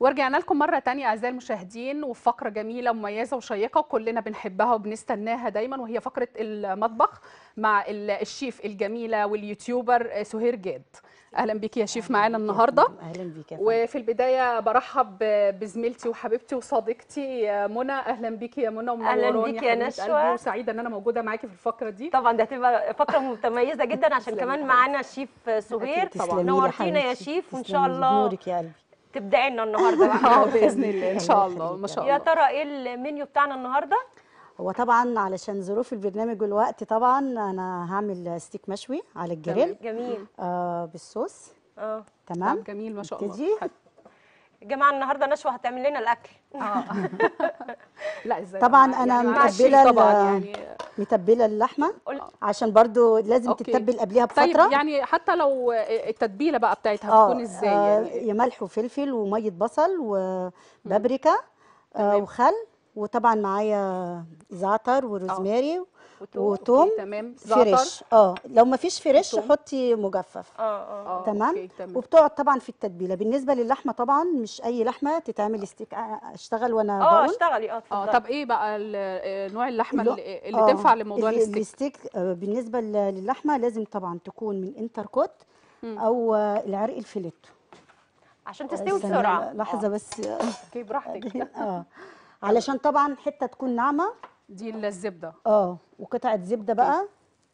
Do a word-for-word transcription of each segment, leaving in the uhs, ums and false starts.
ورجعنا لكم مرة تانية أعزائي المشاهدين، وفي فقرة جميلة ومميزة وشيقة وكلنا بنحبها وبنستناها دايما، وهي فقرة المطبخ مع الشيف الجميلة واليوتيوبر سهير جاد. أهلا بيكي يا شيف معانا النهاردة. أهلا بيك يا فندم. وفي البداية برحب بزميلتي وحبيبتي وصديقتي منى. أهلا بيكي يا منى ومنوراني. أهلا بيكي يا نشوى، وسعيدة إن أنا موجودة معاكي في الفقرة دي. طبعا ده هتبقى فقرة متميزة جدا عشان كمان معانا الشيف سهير. طبعا نورتينا يا شيف، وإن شاء الله نورك يا قلبي. تبدعي لنا النهارده اه باذن الله ان شاء الله. ما شاء الله. يا ترى ايه المنيو بتاعنا النهارده؟ هو طبعا علشان ظروف البرنامج والوقت طبعا انا هعمل ستيك مشوي على الجريل. جميل. آه بالصوص. اه تمام. جميل ما شاء الله. تجي يا جماعه النهارده نشوى هتعمل لنا الاكل. اه لا ازاي طبعا انا يعني متبله طبعا يعني متبله اللحمه قلت. عشان برضو لازم أوكي. تتبل قبلها بفتره. طيب يعني حتى لو التتبيله بقى بتاعتها بتكون ازاي يعني؟ يا ملح وفلفل وميه بصل وبابريكا آه وخل، وطبعا معايا زعتر وروزماري وتوم تمام. فريش. اه لو ما فيش فريش حطي مجفف. اه اه تمام. وبتقعد طبعا في التتبيله. بالنسبه للحمه طبعا مش اي لحمه تتعمل ستيك. اشتغل وانا اه بقول اشتغلي. اه اه اتفضلي. طب ايه بقى نوع اللحمه اللي, اللي آه تنفع لموضوع اللي الستيك؟ الستيك آه بالنسبه للحمه لازم طبعا تكون من انتركوت او آه العرق الفيليتو عشان تستوي بسرعه. لحظه بس. اوكي براحتك. اه علشان طبعا حته تكون ناعمه. دي الزبده. اه وقطعه زبده بقى.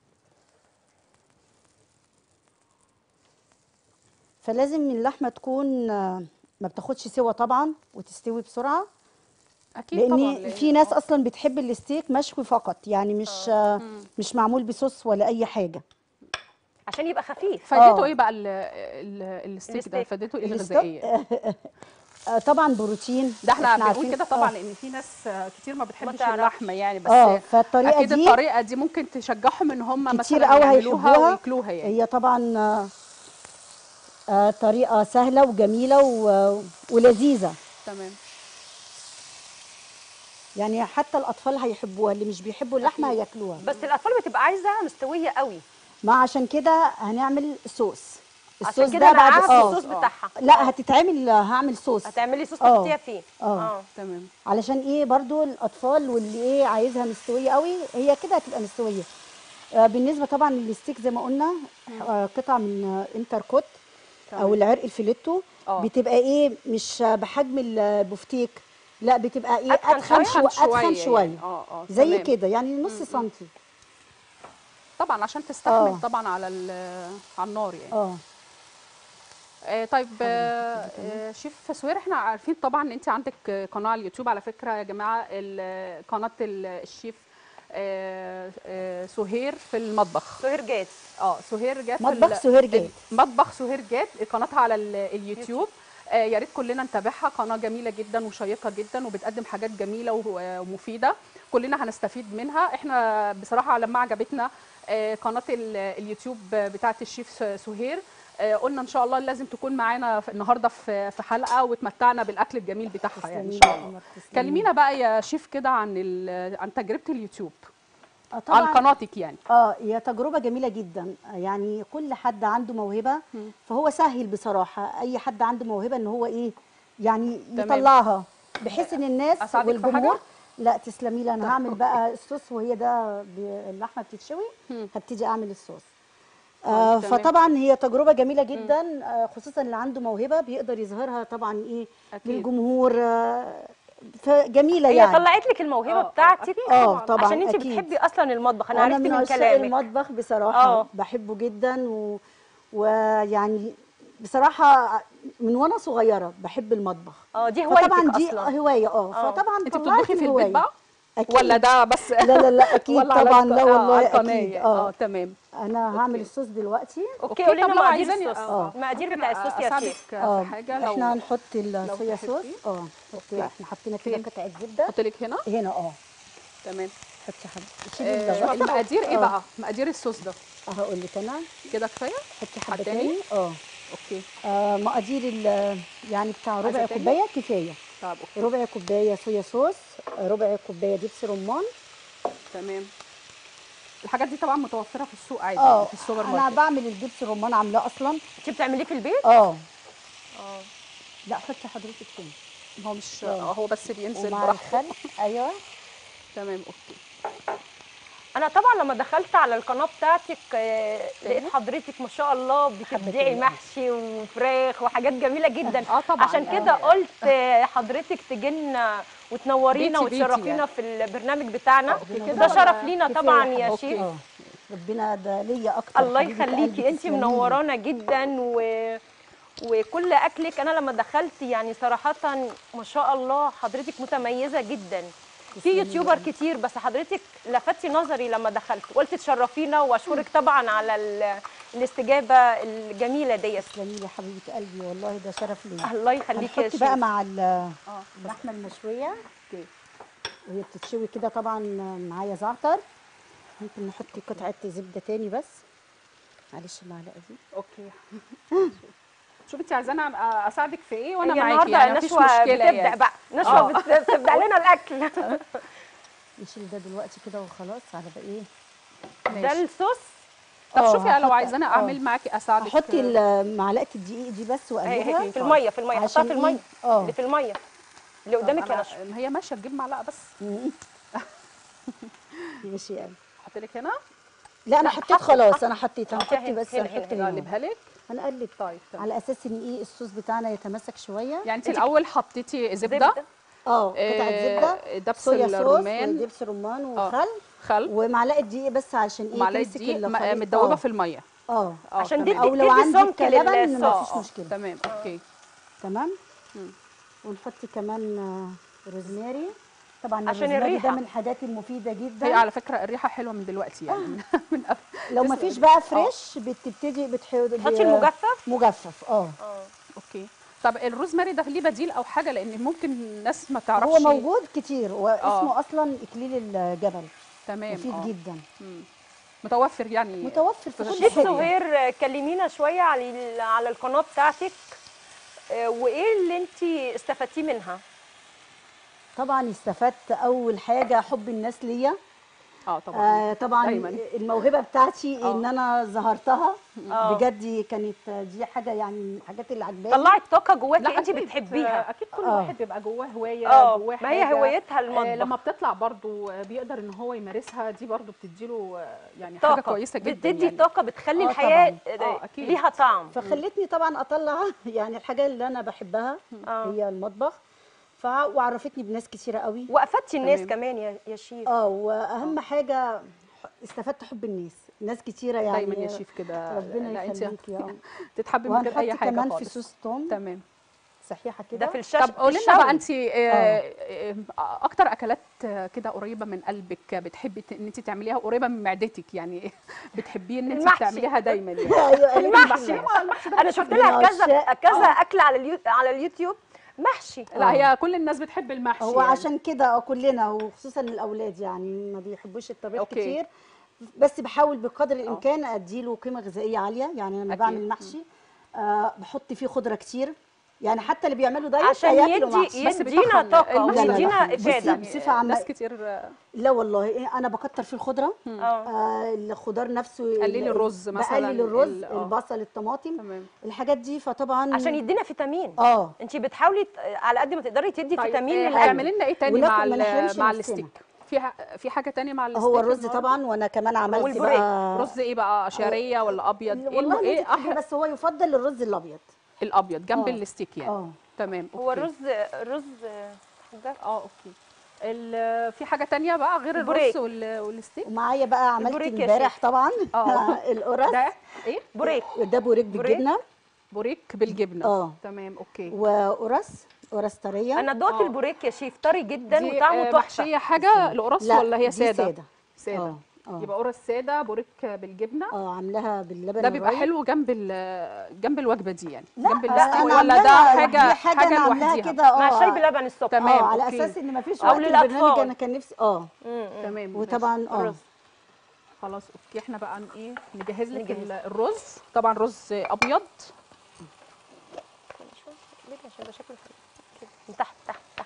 فلازم اللحمه تكون ما بتاخدش سوا طبعا وتستوي بسرعه. اكيد لان طبعا. لأن في ناس اصلا بتحب الستيك مشوي فقط، يعني مش آه. مش معمول بصوص ولا اي حاجه عشان يبقى خفيف. فادته ايه بقى الستيك ده؟ فادته ايه الغذائيه؟ طبعا بروتين. ده احنا بنقول كده طبعا لان في ناس كتير ما بتحبش اللحمه يعني، بس اه فالطريقه اكيد دي الطريقه دي ممكن تشجعهم ان هم كتير مثلا يعملوها وياكلوها يعني. هي طبعا آه آه طريقه سهله وجميله ولذيذه. تمام. يعني حتى الاطفال هيحبوها، اللي مش بيحبوا اللحمه هياكلوها. بس الاطفال بتبقى عايزه مستويه قوي. ما عشان كده هنعمل صوص. الصوص ده بعد اه الصوص بتاعها. لا أوه. هتتعمل هعمل صوص. هتعملي صوص تحطيها فيه. اه تمام. علشان ايه برضو الاطفال واللي ايه عايزها مستويه قوي هي كده هتبقى مستويه. آه بالنسبه طبعا للستيك زي ما قلنا آه قطع من انتركوت او العرق الفيليتو. أوه. بتبقى ايه مش بحجم البفتيك، لا بتبقى ايه اتخن شويه اتخن شويه يعني. اه اه زي كده يعني نص سنتي طبعا عشان تستحمل. أوه. طبعا على على النار يعني. اه آه طيب آه شيف سهير، احنا عارفين طبعا ان انت عندك قناه على اليوتيوب. على فكره يا جماعه قناه الشيف آه آه سهير في المطبخ. سهير جاد. اه سهير جاد. مطبخ سهير جاد. مطبخ سهير جاد قناتها على اليوتيوب. آه يا ريت كلنا نتابعها. قناه جميله جدا وشيقه جدا وبتقدم حاجات جميله ومفيده، كلنا هنستفيد منها. احنا بصراحه لما عجبتنا آه قناه اليوتيوب بتاعه الشيف سهير قلنا ان شاء الله لازم تكون معانا النهارده في في حلقه وتمتعنا بالاكل الجميل بتاعها يعني ان شاء الله. كلمينا بقى يا شيف كده عن عن تجربه اليوتيوب عن قناتك يعني. اه هي تجربه جميله جدا. يعني كل حد عنده موهبه فهو سهل بصراحه. اي حد عنده موهبه ان هو ايه يعني يطلعها بحيث ان الناس والجمهور. لا تسلمي لي. انا هعمل بقى الصوص وهي ده اللحمه بتتشوي هبتدي اعمل الصوص. آه فطبعا هي تجربه جميله جدا. آه خصوصا اللي عنده موهبه بيقدر يظهرها طبعا ايه أكيد. للجمهور. آه فجميله يعني. هي طلعت لك الموهبه أوه. بتاعتك. اه طبعا عشان انت بتحبي اصلا المطبخ. انا, أنا عرفت من, من كلامك. انا من عشاق المطبخ بصراحه. أوه. بحبه جدا و... ويعني بصراحه من وانا صغيره بحب المطبخ. اه دي هوايتك طبعا دي اصلا. هوايه. اه فطبعا انت بتطبخي في البيت بقى أكيد. ولا ده بس؟ لا لا لا اكيد طبعا. لا والله اكيد. اه تمام. انا هعمل الصوص دلوقتي. اوكي قولي لنا مقادير الصوص. اه المقادير بتاع الصوص يا شيف. اه حاجه لو احنا هنحط الصويا صوص. اه اوكي احنا حطينا كده قطعه زبده. احط لك هنا هنا اه تمام. حطي حبه. شيلي المقادير. ايه بقى مقادير الصوص ده؟ هقول لك انا كده كفايه. حطي حبه تاني. اه اوكي. آه مقادير يعني بتاع ربع كوبايه كفايه. طب اوكي. ربع كوبايه صويا صوص، ربع كوبايه دبس رمان. تمام. الحاجات دي طبعا متوفره في السوق عادي اه في السوبر ماركت. انا بعمل الدبس الرمان عاملاه اصلا. انت بتعمليه في البيت؟ اه اه لا حطي حضرتك تاني. هو مش آه. هو بس بينزل ومع براحته. الخل ايوه. تمام اوكي. انا طبعا لما دخلت على القناه بتاعتك آه، لقيت حضرتك ما شاء الله بتبدعي حبتين. محشي وفراخ وحاجات جميله جدا. اه طبعا عشان يعني كده قلت آه، حضرتك تجي لنا وتنورينا بيتي بيتي وتشرفينا يعني. في البرنامج بتاعنا، ربنا وده يخليك. شرف لينا كفاية طبعا يا حبيبتي. شيف. اه ربنا ده ليا اكتر. الله حبيبة قلبي يخليكي، انت تسلميلي. منورانا جدا و... وكل اكلك انا لما دخلت يعني صراحه ما شاء الله حضرتك متميزه جدا. في تسلمي يوتيوبر لي. كتير بس حضرتك لفتي نظري لما دخلت، قلت تشرفينا واشكرك طبعا على ال... الاستجابه الجميله ديت. تسلمي لي حبيبه قلبي، والله ده شرف ليا. الله يخليكي يا هنحط شيف. بقى مع ال- اه اللحمه المشويه اوكي. وهي بتتشوي كده طبعا معايا زعتر. ممكن نحط قطعه زبده تاني بس معلش المعلقه دي. اوكي. شوفي انت عايزاني اساعدك في ايه وانا هي معاكي النهارده يعني مفيش نشوى مشكله بتبدع يعني. بقى، نشوى آه. بت- بتبدع لنا الاكل. نشيل ده دلوقتي كده وخلاص على بقى ايه. ده ماشي. الصوص. طب آه، شوفي لو هحط- عايزاني آه. اعمل معاكي اساعدك. هحط ال- معلقه الدقيق دي بس هي واقلبها هي في الميه، في الميه حطها عشان في إيه؟ الميه آه. اللي في الميه اللي طب قدامك يا أنا- نشوى. هي ماشيه تجيب معلقه بس. ماشي يعني. احط لك هنا. لا انا لا، حطيت حطي- خلاص حطي. انا حطيت حطيها هنحط هنا، بس هنا، هنحط هنا. هنا اقلبها لك. هنقلب طيب تمام. على اساس ان ايه الصوص بتاعنا يتماسك شويه. يعني انت الاول حطيتي زبده. زبده. اه قطعه آه، زبده دبس صويا صوص الرمان. ودبس رمان آه. وخل خل ومعلقه دقيق بس عشان ايه ومعلقه تمسك دقيق م- الخليط. متدوبه آه. في الميه. اه اه عشان تمام. دي- او لو تدي عندك سمك لبن للصوص. ما اه فيش اه مشكله. تمام اوكي. تمام. ونحط كمان آه، روزماري. طبعا عشان الروزماري الريحة. ده من الحاجات المفيده جدا. هي على فكره الريحه حلوه من دلوقتي يعني. من قبل. لو ما تسلق- فيش بقى فريش بتبتدي بتحط تحطي المجفف. مجفف اه. اه اوكي. طب الروزماري ده ليه بديل او حاجه لان ممكن الناس ما تعرفش. هو موجود كتير واسمه آه. اصلا اكليل الجبل. تمام مفيد اه جدا. مم. متوفر يعني. متوفر في كل شيف حته. سهير كلمينا شويه على ال- على القناه بتاعتك آه، وايه اللي انت استفدتيه منها؟ طبعا استفدت اول حاجه حب الناس ليا. اه طبعا. آه طبعا دايما. الموهبه بتاعتي آه. ان انا ظهرتها. آه. بجد كانت دي حاجه يعني من الحاجات اللي عجباني. طلعت طاقه جواكي لا انت أكيد، بتحبيها. اكيد كل آه. واحد بيبقى جواه هوايه اه جواه ما هي حاجة. هوايتها آه المطبخ. لما بتطلع برضو آه، بيقدر ان هو يمارسها دي برضو بتديله آه، يعني طاقه حاجه كويسه جدا بتدي يعني. طاقه بتخلي آه الحياه طبعاً. آه، أكيد. ليها طعم. فخلتني طبعا اطلع يعني الحاجه اللي انا بحبها آه. هي المطبخ. ف وعرفتني بناس كتيره قوي. وافدتي الناس تمام. كمان يا يا شيف. اه واهم حاجه استفدت حب الناس. ناس كتيره يعني دايما يا شيف كده. ربنا لا انت يخليك يا تتحبي من غير اي وهنحط حاجه كمان في خالص. صوص توم تمام. صحيحه ده كده. في الشاشه. طب قولي لنا بقى انت اكتر اكلات آه، كده قريبه من قلبك بتحبي ت- ان انت تعمليها قريبه من معدتك يعني بتحبيه ان انت المحشي. تعمليها دايما يعني. ايوه المحشي. المحشي. انا شفت لها كذا عشاق. كذا اكل على اليو... على اليوتيوب محشي. لا هي كل الناس بتحب المحشي هو يعني. عشان كده اه كلنا وخصوصا الاولاد يعني ما بيحبوش الطبيخ أوكي. كتير. بس بحاول بقدر الامكان اديله قيمه غذائيه عاليه. يعني لما أكيد. بعمل محشي آه بحط فيه خضره كتير. يعني حتى اللي بيعملوا دايت عشان هياكلوا يدي محشي. بس يدينا بيتخن. طاقه المحشي لا، لا، ويدينا لا. بصي، افاده. بصفة عامة- ناس كتير آه، لا والله إيه، انا بكتر في الخضره. اه آه الخضار نفسه قللي ال- الرز مثلاً، بقلل الرز ال- آه. البصل الطماطم تمام. الحاجات دي فطبعا عشان يدينا فيتامين. اه انت بتحاولي ت- على قد ما تقدري تدي طيب فيتامين آه، للاكل. هتعملي لنا ايه تاني وناكل مع ما ال- نحرمش مع نفسنا. الستيك؟ في ح- في حاجه تانية مع الستيك؟ هو الرز النهاردة؟ طبعا وانا كمان عملت والبوريك. بقى رز ايه بقى، شعريه ولا ابيض؟ ايه والله الم- اللي ايه انت تحبيه أح- بس هو يفضل الرز الابيض. الابيض جنب آه. الستيك يعني. اه تمام هو أوكي. الرز الرز ده اه اوكي. ال- في حاجه تانية بقى غير البوريك. الرز وال- والستيك؟ ومعايا بقى عملت البوريك يا امبارح شيخ. طبعا اه القرص. ده ايه؟ بوريك. ده بوريك بالجبنه. بوريك بالجبنه. اه. تمام اوكي. وقرص قرص طريه. انا دوقت آه. البوريك يا شيف طري جدا دي وطعمه آه، تحفه. محشيه حاجه القرص لا ولا هي دي ساده؟ ساده. ساده. اه اه يبقى قرص ساده بوريك بالجبنه. اه عاملاها باللبن ده بيبقى الرايب. حلو جنب ال- جنب الوجبه دي يعني. لا جنب لا الستيك انا ولا ده عاملاها- حاجه دي حاجه انا عاملاها لوحديها؟ كده اه مع الشاي بلبن الصبح. تمام. اه على أوكي. اساس ان مفيش أو وقت للأطفال. البرنامج انا كان نفسي اه مم. تمام. وطبعا ماشي. اه الرز. خلاص اوكي. احنا بقى ن- ايه نجهز لك نجهز. ال- الرز. طبعا رز ابيض. عشان ده شكله حلو كده. من تحت تحت تحت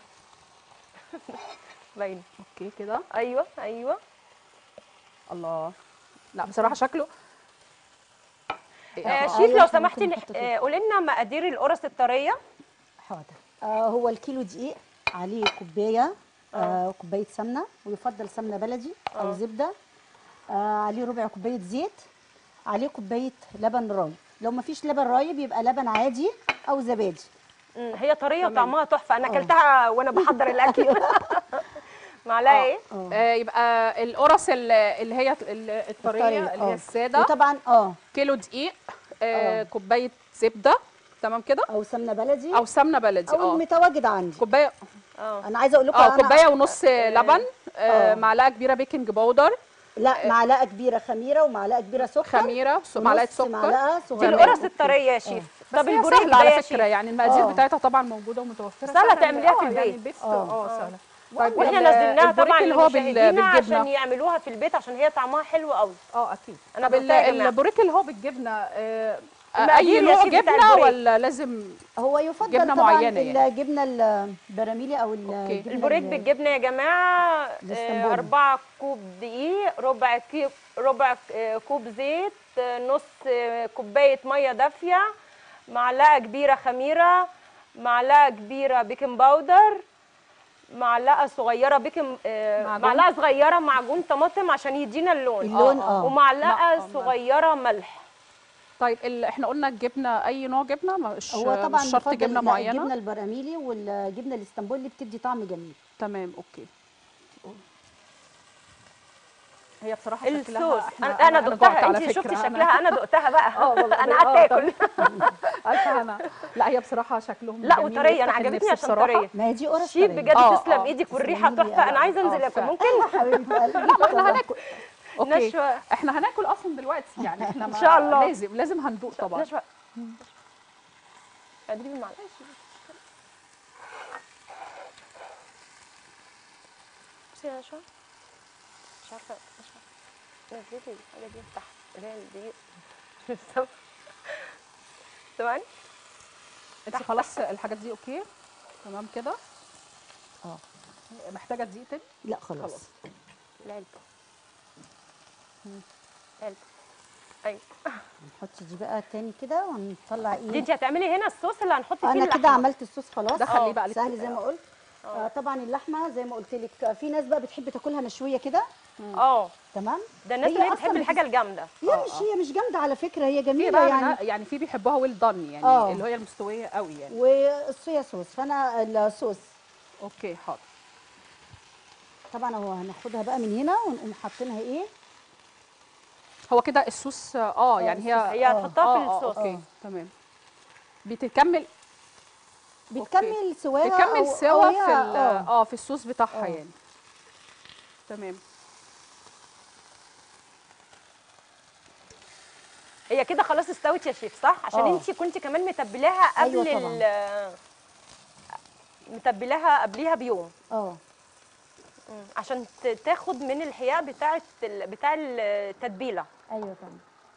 باين. اوكي كده. ايوه ايوه. الله. لا بصراحه شكله آه آه، شيف أيوة، لو إحنا سمحتي ممكن نح- نحط فيه. آه قولي لنا مقادير القرص الطريه. حاضر. آه هو الكيلو دقيق عليه كوبايه آه كوبايه سمنه، ويفضل سمنه بلدي او آه. زبده. آه عليه ربع كوبايه زيت، عليه كوبايه لبن رايب. لو ما فيش لبن رايب يبقى لبن عادي او زبادي. مم، هي طريه تمام. وطعمها تحفه، انا آه. اكلتها وانا بحضر الاكل. معلقه آه. ايه؟ اه آه، يبقى القرص ال- اللي هي ال- الطريه الطرية، اللي هي آه. الساده، وطبعا اه كيلو دقيق، آه، آه. كوبايه زبده، تمام كده، او سمنه بلدي او سمنه بلدي، او اه المتواجد عندي. كوبايه، اه انا عايزه اقول لكم اه انا كوبايه ونص لبن، آه، آه. معلقه كبيره بيكنج باودر، لا، معلقه كبيره خميره ومعلقه كبيره سكر، خميره، س- ونص معلقه سكر. معلقه دي صغيره. القرص الطريه يا شيف. بس طب هي البوريك سهله ده على يا فكره، شيف؟ يعني المقادير آه. بتاعتها طبعا موجوده ومتوفره، سهلة سهل- تعمليها في آه، يعني البيت. البيت آه. اه آه. سهله. واحنا ال- نزلناها البوريك طبعا اللي هو بال- لمشاهدينا عشان بالجبنه، يعملوها في البيت، عشان هي طعمها حلو قوي. اه اكيد. أنا طب ال- دقتها يا جماعة. البوريك اللي هو بالجبنه، آه، المقادير اي يا نوع شيف بتاع جبنه البوريك. ولا لازم؟ هو يفضل جبنة طبعا معينة يعني. الجبنه البراميلي او الجبنه البوريك ال- بالجبنه يا جماعه، آه، الاسطنبولي. أربعة كوب دقيق، ربع كيب ربع آه، كوب زيت، آه، نص آه، كوبايه ميه دافيه، معلقه كبيره خميره، معلقه كبيره بيكنج باودر، معلقه صغيره بيكنج آه، معجون. معلقه صغيره معجون طماطم عشان يدينا اللون، اللون آه، اه ومعلقه مع- آه، صغيره ملح. طيب ال... احنا قلنا الجبنه اي نوع جبنه، مش هو طبعا مش شرط يفضل جبنه لا، معينه. الجبنه البراميلي والجبنه الاسطنبولي بتدي طعم جميل. تمام اوكي. هي بصراحه شكلها الصوص احنا انا انا جعت دقتها، على انت شفتي فكرة. شكلها، انا دقتها بقى. اه والله انا اه قعدت طب- اكل. الف هنا. لا هي بصراحه شكلهم لا جميل وطريه، انا ويفتح النفس عجبتني عشان بصراحة. طريه. ما هي دي قرص شيف طرية. بجد آه، تسلم آه. ايدك والريحه تسلمي لي تحفه، أنا. انا عايزه آه، انزل اكل فعلا. ممكن. حبيبه قلبي احنا طبعاً. هناكل. اوكي نشوى. احنا هناكل اصلا دلوقتي، يعني احنا إن ما- شاء الله. لازم لازم هندوق طبعا. نشوى ادري بالمعلقه. بصي يا نشوى، مش عارفه نشوى، نزلي الحاجه دي تحت اللي هي دي. ثواني. انت خلاص الحاجات دي اوكي تمام كده. اه محتاجه دقيق تاني؟ لا خلاص. خلاص. العلبه علبه ايوه. نحط دي بقى تاني كده ونطلع دي ايه. انت هتعملي هنا الصوص اللي هنحط فيه انا اللحمه. كده عملت الصوص خلاص. ده خليه آه، بقى سهل لك- زي ما قلت. آه طبعا اللحمه زي ما قلت لك، في ناس بقى بتحب تاكلها مشويه كده. اه تمام. ده الناس اللي هي بتحب أصلاً الحاجه الجامده. هي آه، مش آه. هي مش جامده على فكره، هي في جميله بقى يعني. يعني يعني في بيحبوها ويل دان، يعني آه. اللي هي المستويه قوي يعني. والصويا صوص، فانا الصوص اوكي حاضر. طبعا اهو هناخدها بقى من هنا ونقوم حاطينها ايه. هو كده الصوص اه يعني هي هي آه. هتحطها اه في اه الصوص. اوكي تمام. بتكمل بتكمل سواها بتكمل أو- سوا أو هي- في ال- اه اه في الصوص بتاعها آه. يعني. تمام. هي كده خلاص استوت يا شيف صح؟ عشان آه. انت كنت كمان متبلاها قبل أيوة طبعاً. ال متبلاها قبليها بيوم. اه مم. عشان ت- تاخد من الحياء بتاعه ال... بتاع التتبيله. ايوه طبعا.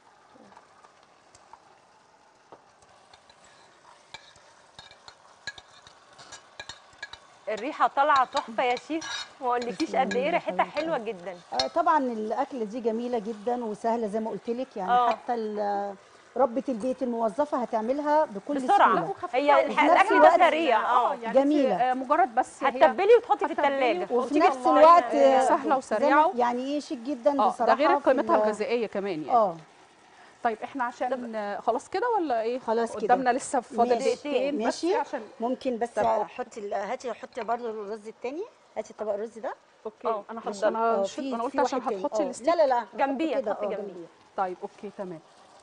الريحه طالعه تحفه يا شيف، ما اقولكيش قد ايه تسلمي لي ريحتها حبيبتي. حلوه جدا. آه، طبعا الاكله دي جميله جدا وسهله زي ما قلت لك يعني. آه. حتى ال- ربة البيت الموظفه هتعملها بكل بسرعه. سهوله. وخفيفة هي وفي الح- نفس الاكل ده الوقت- سريع. اه يعني جميلة. جميله. مجرد بس هي هتتبلي وتحطي في هتتبلي الثلاجه. وتحطي وفي في نفس المية. الوقت آه، آه، سهله زي ما- وسريعه. يعني ايه شيك جدا اه بصراحه. ده غير في قيمتها ال- الغذائيه كمان يعني. اه طيب احنا عشان آه، خلاص كده ولا ايه؟ خلاص كده. قدامنا لسه فاضل ماشي. دقيقتين بس ماشي. عشان ممكن بس طب أوكي. حطي ال- هاتي حطي برضه الرز التاني. هاتي طبق الرز ده. اوكي. اه، انا حط اتفضلي. انا اه شلت في انا قلت في عشان واحد تاني. هتحطي اه الستيك. لا لا لا حطي جنبيه، كده. هتحطي اه جنبيه. جنبيه. طيب اوكي تمام.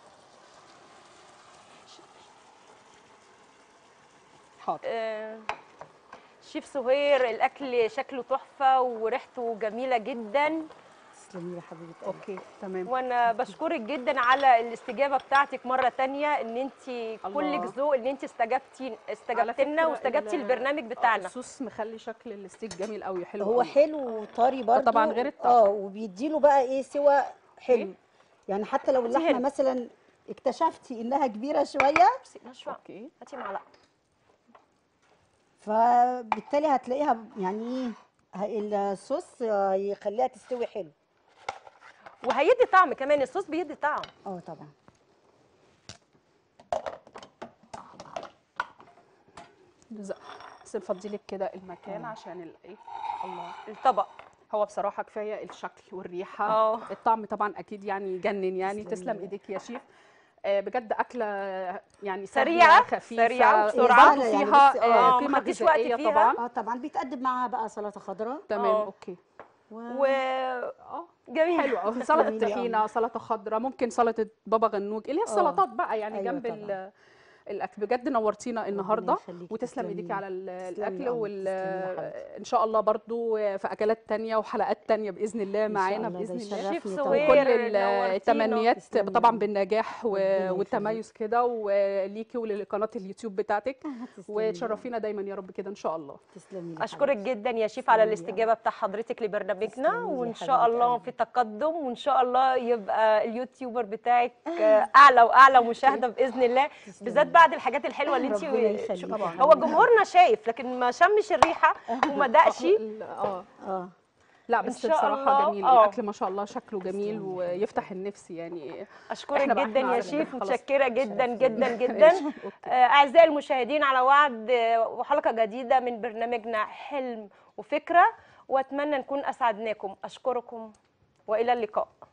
حاضر. آه، شيف سهير الاكل شكله تحفه وريحته جميله جدا، تسلمي يا حبيبه قلبي. اوكي تمام. وانا بشكرك جدا على الاستجابه بتاعتك مره تانية، ان انت كلك ذوق، ان انت استجبتي استجبتي لنا واستجبتي البرنامج بتاعنا. الصوص مخلي شكل الستيك جميل قوي، حلو هو قوي. حلو وطري برضه. طبعاً غير الطعم. اه وبيديله بقى ايه سوى حلو. إيه؟ يعني حتى لو هاتي اللحمه هنا. مثلا اكتشفتي انها كبيره شويه، بصي نشوى، اوكي. هاتي معلقه. فبالتالي هتلاقيها يعني ايه الصوص يخليها تستوي حلو. وهيدي طعم كمان، الصوص بيدي طعم. اه طبعا. بس نفضي لك كده المكان عشان الايه الله الطبق. هو بصراحه كفايه الشكل والريحه. اه الطعم طبعا اكيد يعني يجنن يعني. تسلمي تسلم لي. ايديك يا شيف. آه، بجد اكله يعني سريعة، سهله خفيفه سريعة وبسرعة. برضه يعني فيها بصي، آه، آه، ما قيمه خدتيش وقت غذائيه فيها. طبعا. اه طبعا بيتقدم معاها بقى سلطه خضراء تمام آه. اوكي. و... و اه جميل. حلو قوي. تسلمي سلطه لي يا طحينه، سلطه خضراء، ممكن سلطه بابا غنوج اللي هي آه. السلطات بقى يعني أيوة جنب طبعاً. ال- الاكل. بجد نورتينا النهارده يخليكي، وتسلم تسلمي ايديكي لي. على ال- تسلمي الاكل يا قمر، وال تسلمي يا حبيبتي. ان شاء الله برضو في اكلات تانية وحلقات تانية باذن الله إن شاء معانا الله، ده باذن الله. شيف يشرفني سهير طبعا. وكل ال- نورتينا. التمنيات تسلمي يا طبعا قمر. بالنجاح و- ربنا والتميز كده وليكي ولقناه اليوتيوب بتاعتك. تسلمي لي. وتشرفينا دايما يا رب كده ان شاء الله. تسلمي لي اشكرك حبيبتي. جدا يا شيف على تسلمي لي يا الاستجابه بتاع حضرتك لبرنامجنا، تسلمي لي يا وان شاء حبيبة الله قلبي. في تقدم، وان شاء الله يبقى اليوتيوبر بتاعك اعلى واعلى مشاهده باذن الله، تسلمي بالذات لي. بعد الحاجات الحلوه اللي انت ربنا يخليكي طبعا. يا هو حبيبتي. جمهورنا شايف لكن ما شمش الريحه وما دقش. اه اه لا إن بس شاء بصراحه الله. جميل آه. الاكل ما شاء الله شكله جميل تسلمي. ويفتح النفس يعني. اشكرك إحنا بقى جدا إحنا يا عارفين شيف، خلاص. متشكره جدا شرف جدا ليا. جدا. أوكي. آه، اعزائي المشاهدين، على وعد آه، وحلقه جديده من برنامجنا حلم وفكره، واتمنى نكون اسعدناكم. اشكركم والى اللقاء.